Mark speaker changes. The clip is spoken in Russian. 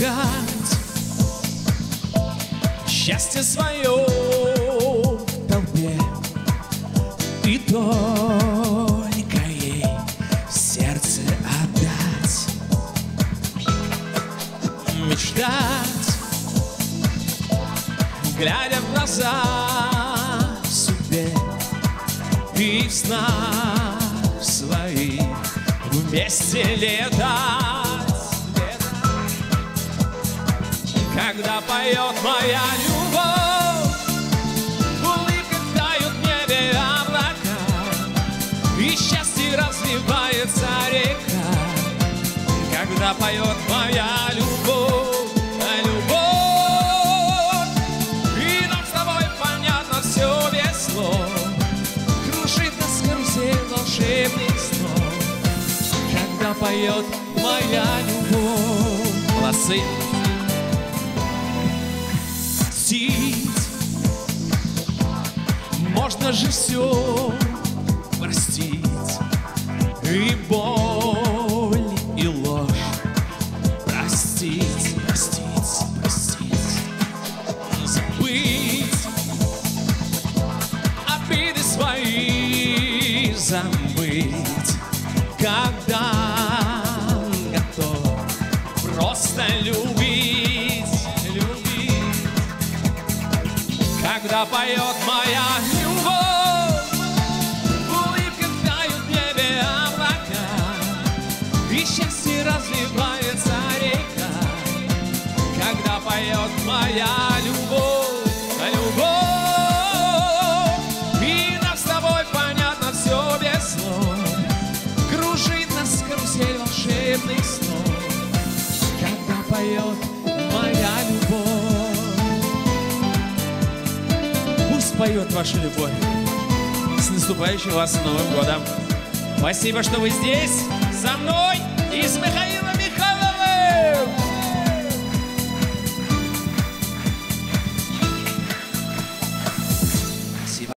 Speaker 1: искать счастье свое в толпе, и только ей сердце отдать, мечтать, глядя в глаза судьбе, и в снах своих вместе летать. Когда поет моя любовь, в улыбках тают в небе облака, и счастье разливается река. Когда поет моя любовь, любовь, и нам с тобой понятно все без слов, кружит нас карусель волшебных снов. Когда поет моя любовь. Молодцы! Можно же все простить, и боль, и ложь простить, простить, простить, забыть обиды свои, забыть, когда готов просто любить, любить. Когда поет моя любовь, в улыбках тают в небе облака, и счастье разливается река. Когда поет моя любовь, любовь, и нам с тобой понятно все без слов, кружит нас карусель волшебных снов. Когда поет моя любовь. Поет ваша любовь. С наступающим вас Новым годом! Спасибо, что вы здесь со мной и с Михаилом.